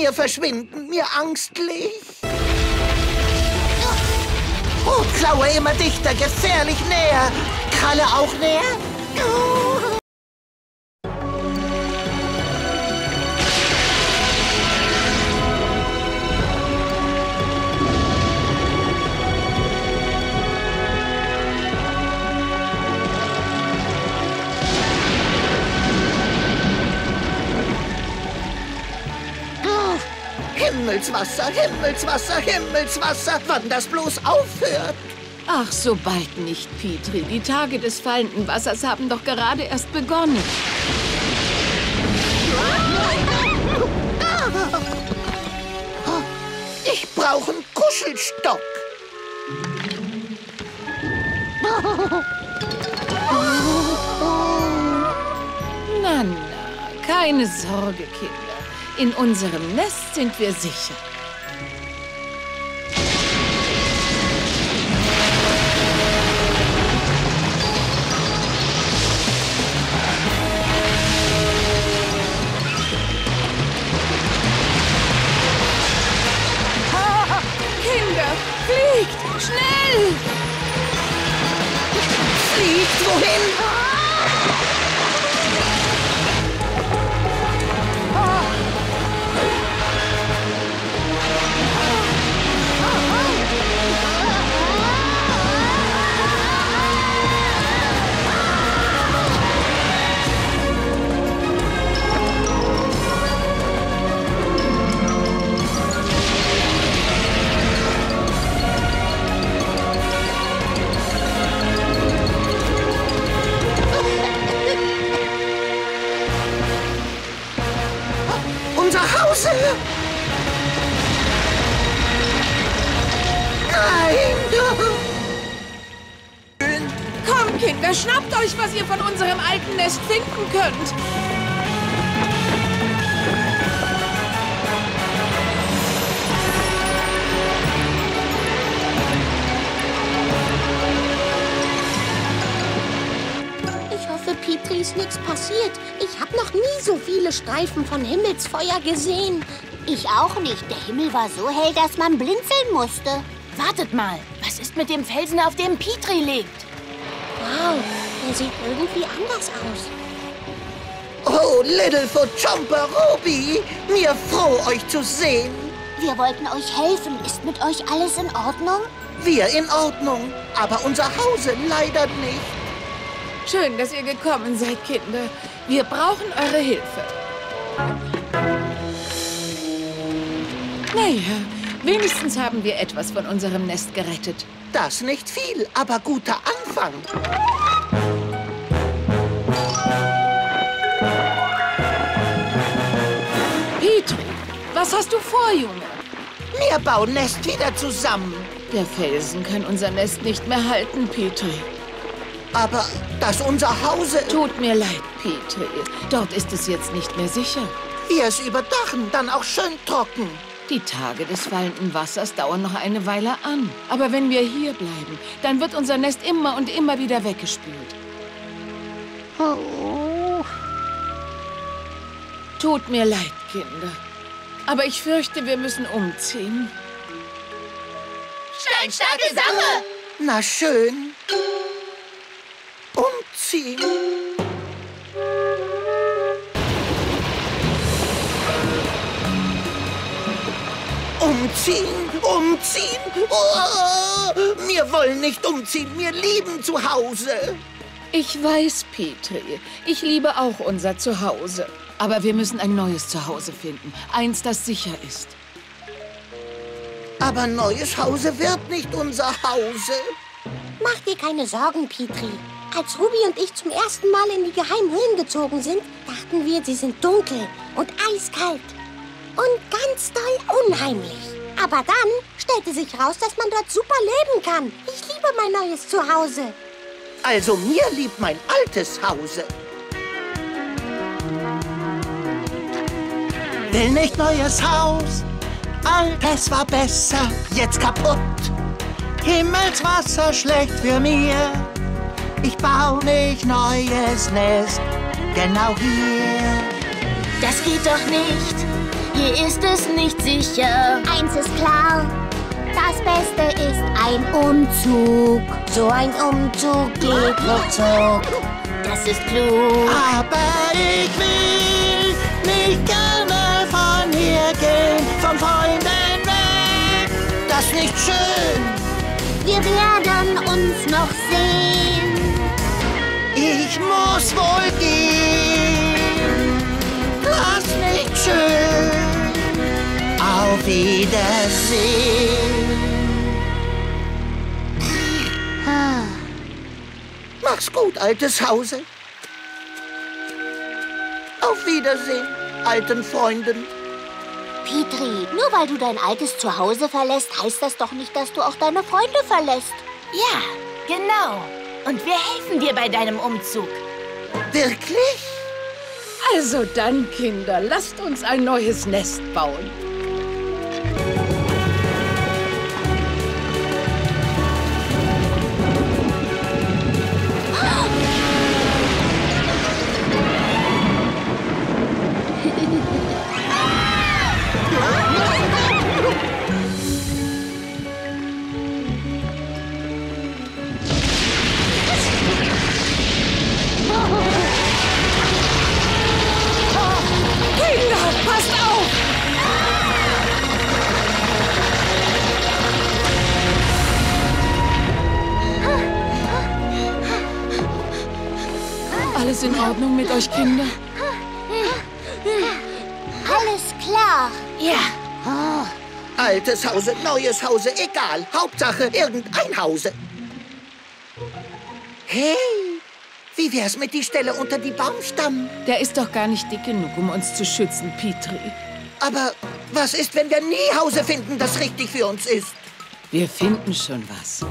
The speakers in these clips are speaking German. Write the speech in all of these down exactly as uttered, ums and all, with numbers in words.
mir verschwinden mir angstlich. Rotklaue immer dichter, gefährlich näher. Kralle auch näher. Himmelswasser, Himmelswasser, Himmelswasser, wann das bloß aufhört. Ach, so bald nicht, Petrie. Die Tage des fallenden Wassers haben doch gerade erst begonnen. Ich brauche einen Kuschelstock. Na, na, keine Sorge, Kinder. In unserem Nest sind wir sicher. Kinder, fliegt! Schnell! Fliegt wohin? Unser Haus! Nein! Komm, Kinder, schnappt euch, was ihr von unserem alten Nest finden könnt. Ich hoffe, Petrie, ist nichts passiert. Ich habe noch nie so viele Streifen von Himmelsfeuer gesehen. Ich auch nicht. Der Himmel war so hell, dass man blinzeln musste. Wartet mal, was ist mit dem Felsen, auf dem Petrie liegt? Wow, der sieht irgendwie anders aus. Oh, Littlefoot, Chomper, Ruby, mir froh, euch zu sehen. Wir wollten euch helfen. Ist mit euch alles in Ordnung? Wir in Ordnung, aber unser Hause leider nicht. Schön, dass ihr gekommen seid, Kinder. Wir brauchen eure Hilfe. Naja, wenigstens haben wir etwas von unserem Nest gerettet. Das nicht viel, aber guter Anfang. Petrie, was hast du vor, Junge? Wir bauen Nest wieder zusammen. Der Felsen kann unser Nest nicht mehr halten, Petrie. Aber dass unser Hause... Tut mir leid, Petrie. Dort ist es jetzt nicht mehr sicher. Wir es überdachen, dann auch schön trocken. Die Tage des fallenden Wassers dauern noch eine Weile an. Aber wenn wir hier bleiben, dann wird unser Nest immer und immer wieder weggespült. Oh. Tut mir leid, Kinder. Aber ich fürchte, wir müssen umziehen. Steinstarke Sache! Na schön. Umziehen. Umziehen, umziehen. Oh, wir wollen nicht umziehen, wir lieben zu Hause. Ich weiß, Petrie. Ich liebe auch unser Zuhause. Aber wir müssen ein neues Zuhause finden. Eins, das sicher ist. Aber neues Hause wird nicht unser Hause. Mach dir keine Sorgen, Petrie. Als Ruby und ich zum ersten Mal in die geheimen Höhlen gezogen sind, dachten wir, sie sind dunkel und eiskalt. Und ganz doll unheimlich. Aber dann stellte sich raus, dass man dort super leben kann. Ich liebe mein neues Zuhause. Also mir liebt mein altes Hause. Will nicht neues Haus, altes war besser, jetzt kaputt. Himmelswasser schlecht für mir, ich baue mich neues Nest, genau hier. Das geht doch nicht. Hier ist es nicht sicher. Eins ist klar, das Beste ist ein Umzug. So ein Umzug geht ruckzuck. Das ist klug. Aber ich will nicht gerne von hier gehen, von Freunden weg. Das ist nicht schön. Wir werden uns noch sehen. Ich muss wohl gehen. Das ist nicht schön. Auf Wiedersehen. Mach's gut, altes Hause. Auf Wiedersehen, alten Freunden. Petri, nur weil du dein altes Zuhause verlässt, heißt das doch nicht, dass du auch deine Freunde verlässt. Ja, genau. Und wir helfen dir bei deinem Umzug. Wirklich? Also dann, Kinder, lasst uns ein neues Nest bauen. Alles in Ordnung mit euch, Kinder? Alles klar. Ja. Altes Hause, neues Hause, egal. Hauptsache irgendein Hause. Hey, wie wär's mit die Stelle unter die Baumstamm? Der ist doch gar nicht dick genug, um uns zu schützen, Petri. Aber was ist, wenn wir nie Hause finden, das richtig für uns ist? Wir finden schon was.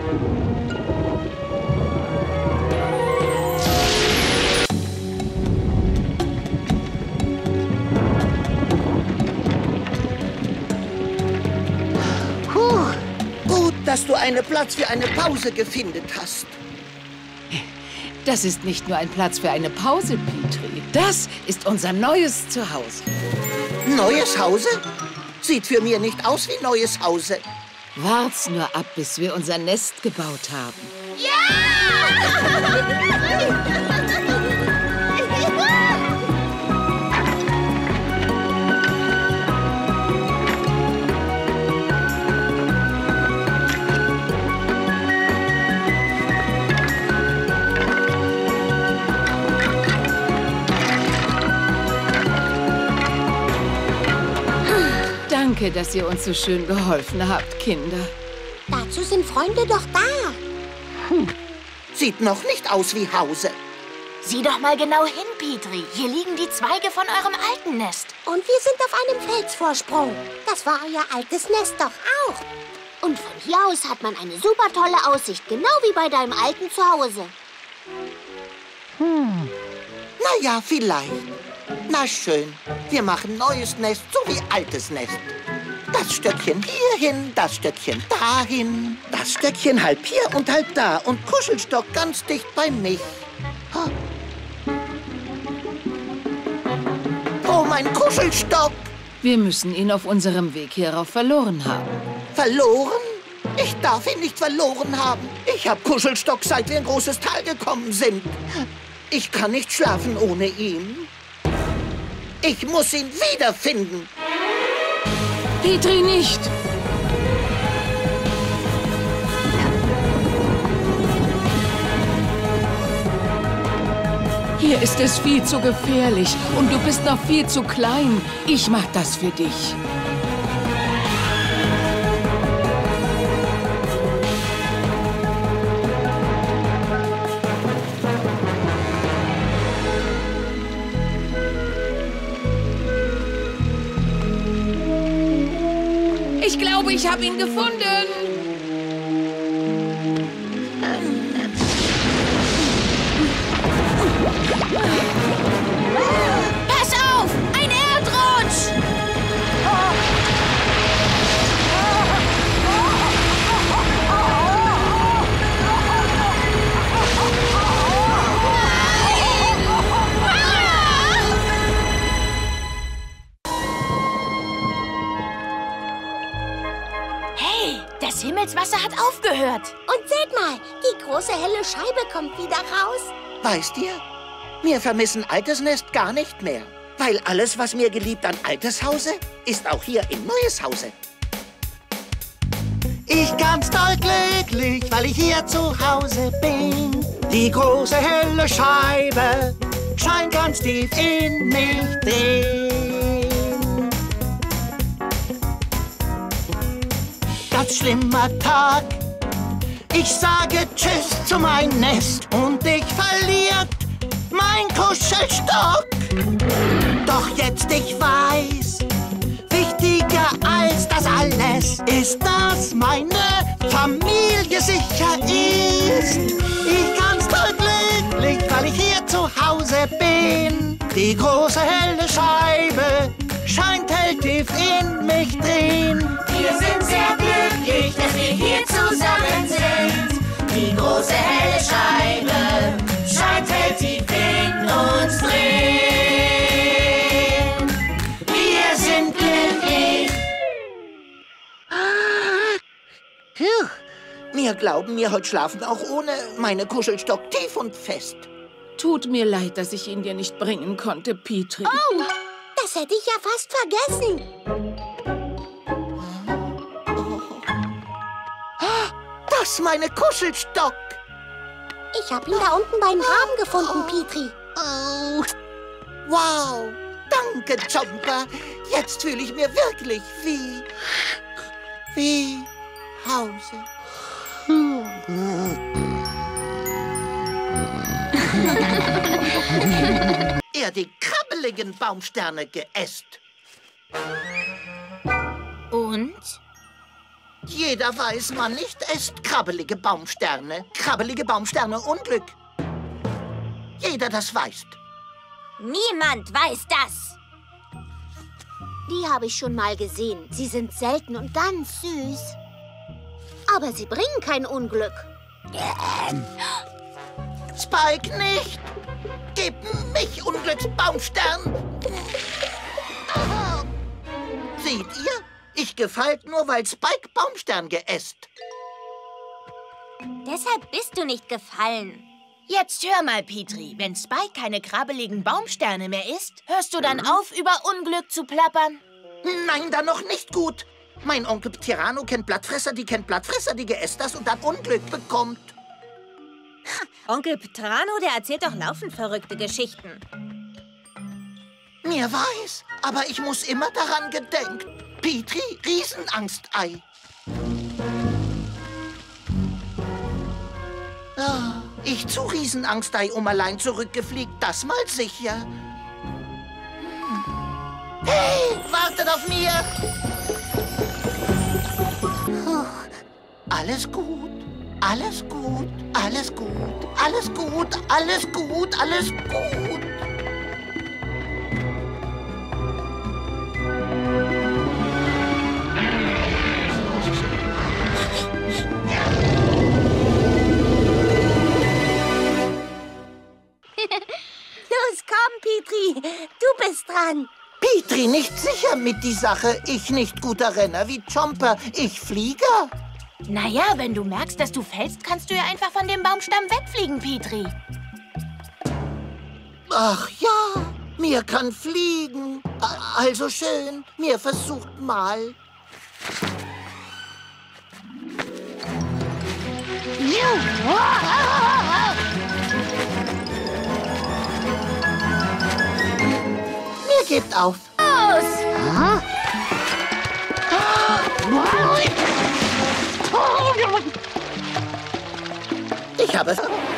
Gut, dass du einen Platz für eine Pause gefunden hast. Das ist nicht nur ein Platz für eine Pause, Petri. Das ist unser neues Zuhause. Neues Hause? Sieht für mich nicht aus wie neues Hause. Wart's nur ab, bis wir unser Nest gebaut haben. Danke, dass ihr uns so schön geholfen habt, Kinder. Dazu sind Freunde doch da. Sieht noch nicht aus wie Hause. Sieh doch mal genau hin, Petri. Hier liegen die Zweige von eurem alten Nest. Und wir sind auf einem Felsvorsprung. Das war euer altes Nest doch auch. Und von hier aus hat man eine super tolle Aussicht, genau wie bei deinem alten Zuhause. Na ja, vielleicht. Na schön, wir machen neues Nest, so wie altes Nest. Das Stöckchen hierhin, das Stöckchen dahin. Das Stöckchen halb hier und halb da. Und Kuschelstock ganz dicht bei mich. Oh, mein Kuschelstock! Wir müssen ihn auf unserem Weg hierauf verloren haben. Verloren? Ich darf ihn nicht verloren haben. Ich habe Kuschelstock, seit wir in großes Tal gekommen sind. Ich kann nicht schlafen ohne ihn. Ich muss ihn wiederfinden. Petri, nicht! Hier ist es viel zu gefährlich und du bist noch viel zu klein. Ich mach das für dich. Ich glaube, ich habe ihn gefunden. Pass auf! Ein Erdrutsch! des Himmels Wasser hat aufgehört. Und seht mal, die große helle Scheibe kommt wieder raus. Weißt ihr, wir vermissen altes Nest gar nicht mehr. Weil alles, was mir geliebt an altes Hause, ist auch hier in neues Hause. Ich ganz doll glücklich, weil ich hier zu Hause bin. Die große helle Scheibe scheint ganz tief in mich drin. Ganz schlimmer Tag. Ich sage Tschüss zu meinem Nest und ich verliert mein Kuschelstock. Doch jetzt ich weiß, wichtiger als das alles ist, dass meine Familie sicher ist. Ich ganz doll glücklich, weil ich hier zu Hause bin. Die große helle Scheibe scheint hell tief in mich drin. Wir sind sehr glücklich, dass wir hier zusammen sind. Die große helle Scheibe scheint hell tief in uns drin. Wir sind glücklich. Puh. Mir glauben, mir heute schlafen auch ohne meine Kuschelstock tief und fest. Tut mir leid, dass ich ihn dir nicht bringen konnte, Petrie. Oh, das hätte ich ja fast vergessen. Das ist meine Kuschelstock. Ich habe ihn da unten beim Graben gefunden, Petrie. Oh. Wow, danke, Jumper. Jetzt fühle ich mir wirklich wie... wie Hause. Er die krabbeligen Baumsterne geäst. Und? Jeder weiß, man nicht esst krabbelige Baumsterne. Krabbelige Baumsterne Unglück. Jeder das weiß. Niemand weiß das. Die habe ich schon mal gesehen. Sie sind selten und ganz süß. Aber sie bringen kein Unglück. Spike nicht. Gib mich Unglücksbaumstern. Seht ihr? Ich gefällt nur, weil Spike Baumstern geäst. Deshalb bist du nicht gefallen. Jetzt hör mal, Petrie. Wenn Spike keine krabbeligen Baumsterne mehr isst, hörst du dann auf, über Unglück zu plappern? Nein, dann noch nicht gut. Mein Onkel Tyranno kennt Blattfresser, die kennt Blattfresser, die geäst das und dann Unglück bekommt. Onkel Petrano, der erzählt doch laufend verrückte Geschichten. Mir weiß, aber ich muss immer daran gedenken. Petrie, Riesenangstei. Ah, ich zu Riesenangstei um allein zurückgefliegt, das mal sicher. Hm. Hey, wartet auf mir! Puh, alles gut, alles gut, alles gut, alles gut, alles gut, alles gut. Los, komm, Petrie. Du bist dran. Petrie nicht sicher mit die Sache. Ich nicht guter Renner wie Jumper. Ich Flieger. Naja, wenn du merkst, dass du fällst, kannst du ja einfach von dem Baumstamm wegfliegen, Petrie. Ach ja, mir kann fliegen. A- Also schön, mir versucht mal. Mir gebt auf. Ich habe...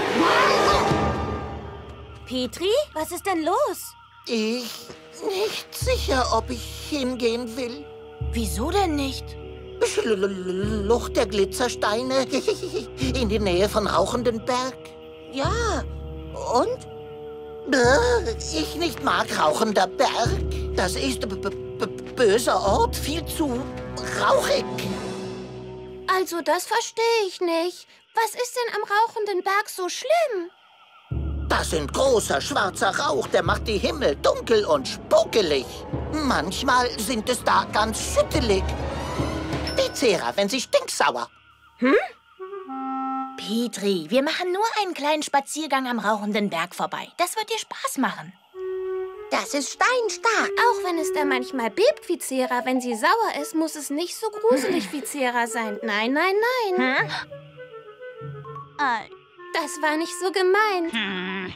Petrie, was ist denn los? Ich nicht sicher, ob ich hingehen will. Wieso denn nicht? Schlucht der Glitzersteine in die Nähe von Rauchenden Berg. Ja, und? Bäh, Ich nicht mag Rauchender Berg. Das ist b b b böser Ort, viel zu rauchig. Also, das verstehe ich nicht. Was ist denn am rauchenden Berg so schlimm? Das sind großer schwarzer Rauch, der macht die Himmel dunkel und spukelig. Manchmal sind es da ganz schüttelig. Wie Zera, wenn sie stinksauer. Hm? Petri, wir machen nur einen kleinen Spaziergang am rauchenden Berg vorbei. Das wird dir Spaß machen. Das ist steinstark. Auch wenn es da manchmal bebt wie Zera, wenn sie sauer ist, muss es nicht so gruselig wie Zera sein. Nein, nein, nein. Hm? Das war nicht so gemeint.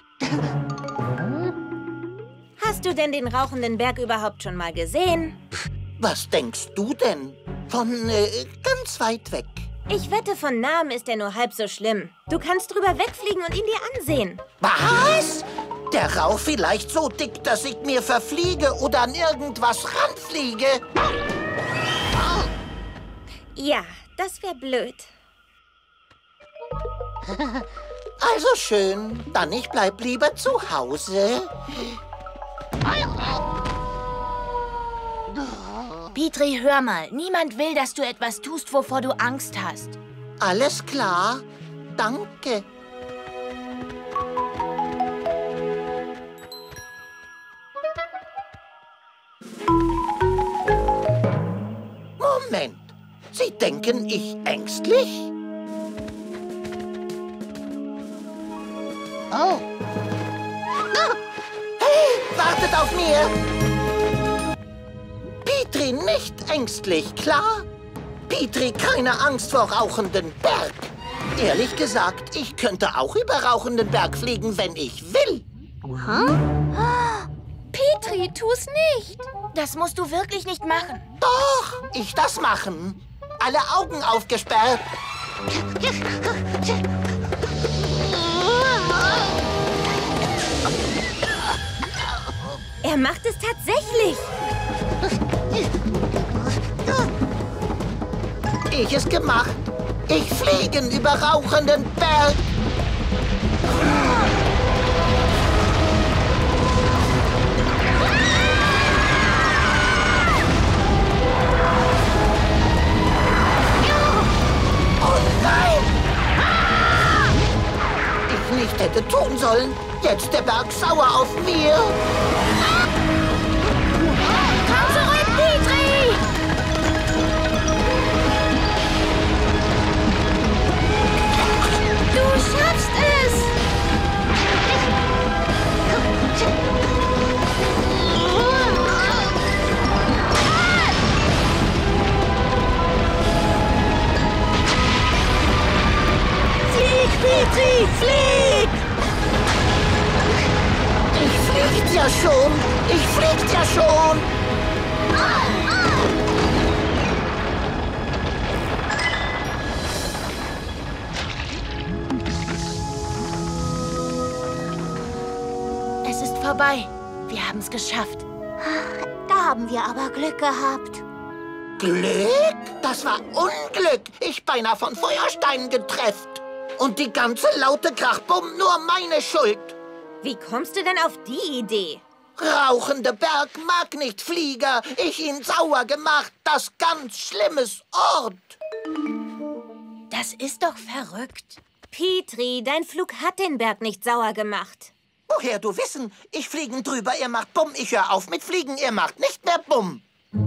Hast du denn den rauchenden Berg überhaupt schon mal gesehen? Was denkst du denn? Von äh, ganz weit weg. Ich wette, von nahem ist er nur halb so schlimm. Du kannst drüber wegfliegen und ihn dir ansehen. Was? Der Rauch vielleicht so dick, dass ich mir verfliege oder an irgendwas ranfliege? Ja, das wäre blöd. Also schön, dann ich bleib lieber zu Hause. Petri, hör mal. Niemand will, dass du etwas tust, wovor du Angst hast. Alles klar, danke. Moment, Sie denken, ich ängstlich? Oh. Hey, wartet auf mir! Petri nicht ängstlich, klar? Petri keine Angst vor rauchenden Berg. Ehrlich gesagt, ich könnte auch über rauchenden Berg fliegen, wenn ich will. Petri, tu's nicht. Das musst du wirklich nicht machen. Doch, ich das machen. Alle Augen aufgesperrt. Er macht es tatsächlich. Ich es gemacht. Ich fliegen über rauchenden Berg. Oh nein! Ich nicht hätte tun sollen. Jetzt der Berg sauer auf mir. Komm zurück, Petri! Du schaffst es! Flieg, Petri, flieg! Ich fliegt ja schon. Ich fliegt ja schon. Es ist vorbei. Wir haben es geschafft. Da haben wir aber Glück gehabt. Glück? Das war Unglück. Ich beinahe von Feuersteinen getrefft. Und die ganze laute Krachbumm nur meine Schuld. Wie kommst du denn auf die Idee? Rauchende Berg mag nicht Flieger. Ich ihn sauer gemacht. Das ganz schlimmes Ort. Das ist doch verrückt. Petri, dein Flug hat den Berg nicht sauer gemacht. Woher du wissen? Ich fliegen drüber, ihr macht Bumm. Ich hör auf mit Fliegen, ihr macht nicht mehr Bumm.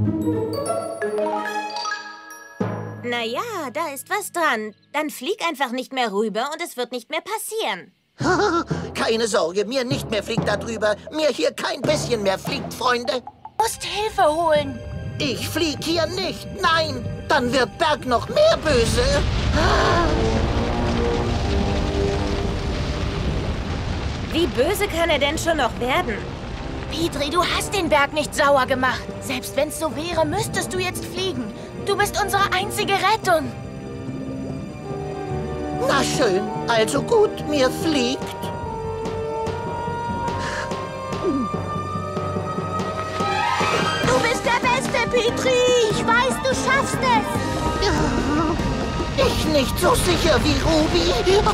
Naja, da ist was dran. Dann flieg einfach nicht mehr rüber und es wird nicht mehr passieren. Keine Sorge, mir nicht mehr fliegt da drüber. Mir hier kein bisschen mehr fliegt, Freunde. Du musst Hilfe holen. Ich flieg hier nicht. Nein, dann wird Berg noch mehr böse. Wie böse kann er denn schon noch werden? Petri, du hast den Berg nicht sauer gemacht. Selbst wenn es so wäre, müsstest du jetzt fliegen. Du bist unsere einzige Rettung. Na schön, also gut, mir fliegt. Du bist der Beste, Petri. Ich weiß, du schaffst es. Ich nicht so sicher wie Ruby.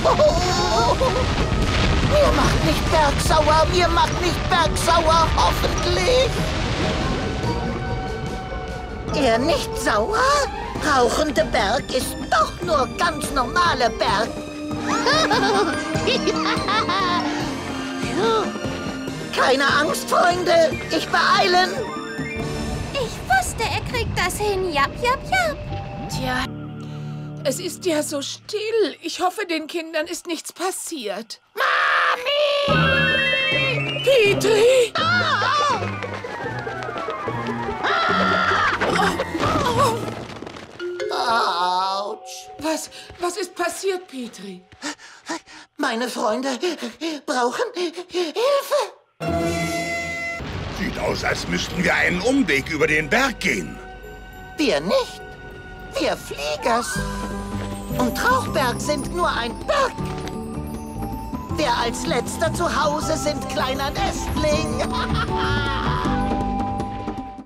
Mir macht nicht Berg sauer, mir macht nicht Berg sauer, hoffentlich. Er nicht sauer? Rauchende Berg ist doch nur ganz normale Berg. Keine Angst, Freunde. Ich beeilen. Ich wusste, er kriegt das hin. Jap, jap, jap. Tja, Es ist ja so still. Ich hoffe, den Kindern ist nichts passiert. Mami! Petri! Autsch! Was, was ist passiert, Petri? Meine Freunde brauchen Hilfe. Sieht aus, als müssten wir einen Umweg über den Berg gehen. Wir nicht. Wir Fliegers. Und Rauchberg sind nur ein Berg. Wir als Letzter zu Hause sind kleiner Nestling.